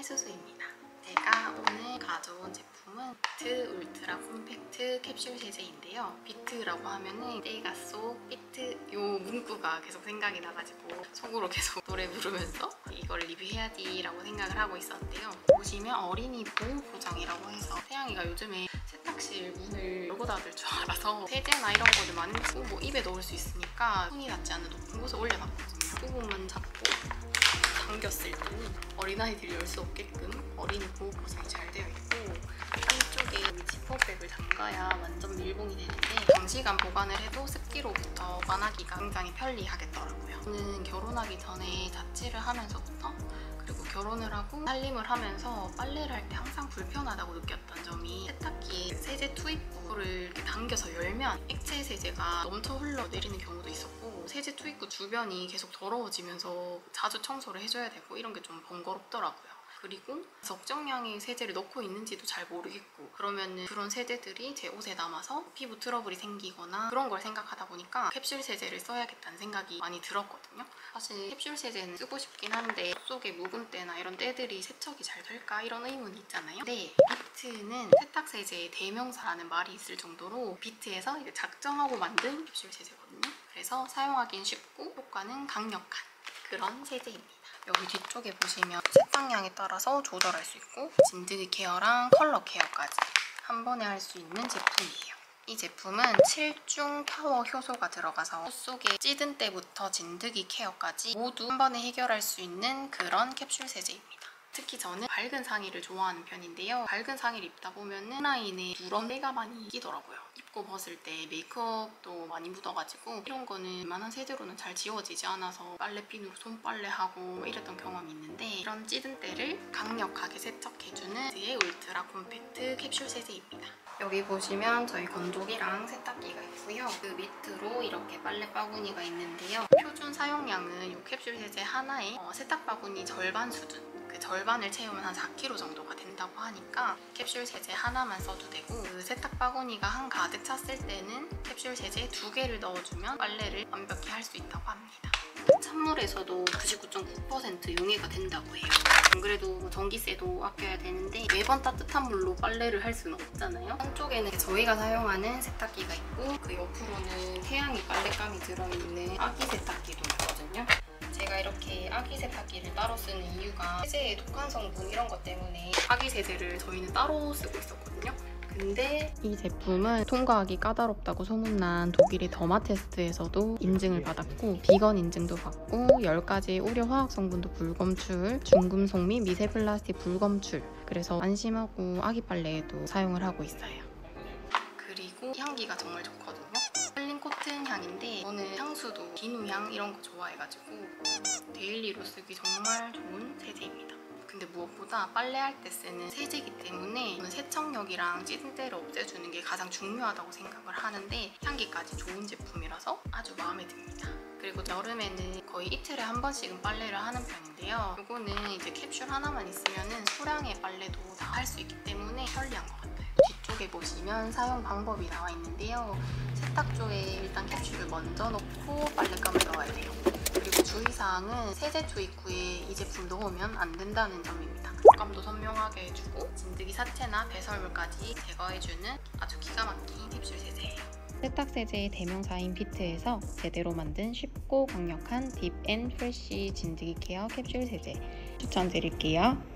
수수입니다. 제가 오늘 가져온 제품은 비트 울트라 콤팩트 캡슐 세제인데요. 비트라고 하면은 때가 쏙 비트 요 문구가 계속 생각이 나가지고 속으로 계속 노래 부르면서 이걸 리뷰해야지 라고 생각을 하고 있었는데요. 보시면 어린이 보호 포장이라고 해서 태양이가 요즘에 세탁실 문을 열고 닫을 줄 알아서 세제나 이런 거를 많이 쓰고 뭐 입에 넣을 수 있으니까 손이 닿지 않는 높은 곳에 올려놨거든요. 부분만 잡고 당겼을 때는 어린아이들이 열 수 없게끔 어린이 보호 포장이 잘 되어 있고 한쪽에 지퍼백을 잠가야 완전 밀봉이 되는데 장시간 보관을 해도 습기로부터 보관하기가 굉장히 편리하겠더라고요. 저는 결혼하기 전에 자취를 하면서부터 그리고 결혼을 하고 살림을 하면서 빨래를 할 때 항상 불편하다고 느꼈던 점이 세탁기에 세제 투입구를 이렇게 당겨서 열면 액체 세제가 넘쳐 흘러내리는 경우도 있었고 세제 투입구 주변이 계속 더러워지면서 자주 청소를 해줘야 되고 이런 게 좀 번거롭더라고요. 그리고 적정량의 세제를 넣고 있는지도 잘 모르겠고 그러면은 그런 세제들이 제 옷에 남아서 피부 트러블이 생기거나 그런 걸 생각하다 보니까 캡슐 세제를 써야겠다는 생각이 많이 들었거든요. 사실 캡슐 세제는 쓰고 싶긴 한데 속에 묵은 때나 이런 때들이 세척이 잘 될까 이런 의문이 있잖아요. 네, 비트는 세탁 세제의 대명사라는 말이 있을 정도로 비트에서 이제 작정하고 만든 캡슐 세제거든요. 그래서 사용하기는 쉽고 효과는 강력한 그런 세제입니다. 여기 뒤쪽에 보시면 세탁량에 따라서 조절할 수 있고 진드기 케어랑 컬러 케어까지 한 번에 할 수 있는 제품이에요. 이 제품은 7중 타워 효소가 들어가서 옷 속에 찌든 때부터 진드기 케어까지 모두 한 번에 해결할 수 있는 그런 캡슐 세제입니다. 특히 저는 밝은 상의를 좋아하는 편인데요. 밝은 상의를 입다 보면 라인에 누런 때가 많이 끼더라고요. 입고 벗을 때 메이크업도 많이 묻어가지고 이런 거는 웬만한 세제로는 잘 지워지지 않아서 빨래핀으로 손빨래하고 이랬던 경험이 있는데 이런 찌든 때를 강력하게 세척해주는 비트의 울트라 콤팩트 캡슐 세제입니다. 여기 보시면 저희 건조기랑 세탁기가 있고요. 그 밑으로 이렇게 빨래 바구니가 있는데요. 표준 사용량은 이 캡슐 세제 하나에 세탁 바구니 절반 수준 그 절반을 채우면 한 4kg 정도가 된다고 하니까 캡슐 세제 하나만 써도 되고 그 세탁 바구니가 한 가득 찼을 때는 캡슐 세제 2개를 넣어주면 빨래를 완벽히 할 수 있다고 합니다. 찬물에서도 99.9% 용해가 된다고 해요. 안 그래도 전기세도 아껴야 되는데 매번 따뜻한 물로 빨래를 할 수는 없잖아요. 한쪽에는 저희가 사용하는 세탁기가 있고 그 옆으로는 태양이 빨랫감이 들어있는 아기 세탁기도 있거든요. 제가 이렇게 아기 세탁기를 따로 쓰는 이유가 세제의 독한 성분 이런 것 때문에 아기 세제를 저희는 따로 쓰고 있었거든요. 근데 이 제품은 통과하기 까다롭다고 소문난 독일의 더마테스트에서도 인증을 받았고 비건 인증도 받고 10가지의 우려 화학 성분도 불검출, 중금속 및 미세 플라스틱 불검출 그래서 안심하고 아기 빨래에도 사용을 하고 있어요. 그리고 향기가 정말 좋거든요. 힐링 코튼 향인데 저는 향수도 비누향 이런 거 좋아해가지고 데일리로 쓰기 정말 좋은 세제입니다. 근데 무엇보다 빨래할 때 쓰는 세제이기 때문에 저는 세척력이랑 찌든 때를 없애주는 게 가장 중요하다고 생각을 하는데 향기까지 좋은 제품이라서 아주 마음에 듭니다. 그리고 여름에는 거의 이틀에 한 번씩은 빨래를 하는 편인데요. 이거는 이제 캡슐 하나만 있으면 소량의 빨래도 다 할 수 있기 때문에 편리한 것 같아요. 뒤쪽에 보시면 사용 방법이 나와 있는데요. 세탁 쪽에 일단 캡슐을 먼저 넣고 빨랫감을 넣어야 돼요. 그리고 주의사항은 세제 투입구에 이 제품 넣으면 안 된다는 점입니다. 촉감도 선명하게 해주고 진드기 사체나 배설물까지 제거해주는 아주 기가 막힌 캡슐 세제예요. 세탁 세제의 대명사인 비트에서 제대로 만든 쉽고 강력한 딥 앤 프레쉬 진드기 케어 캡슐 세제 추천드릴게요.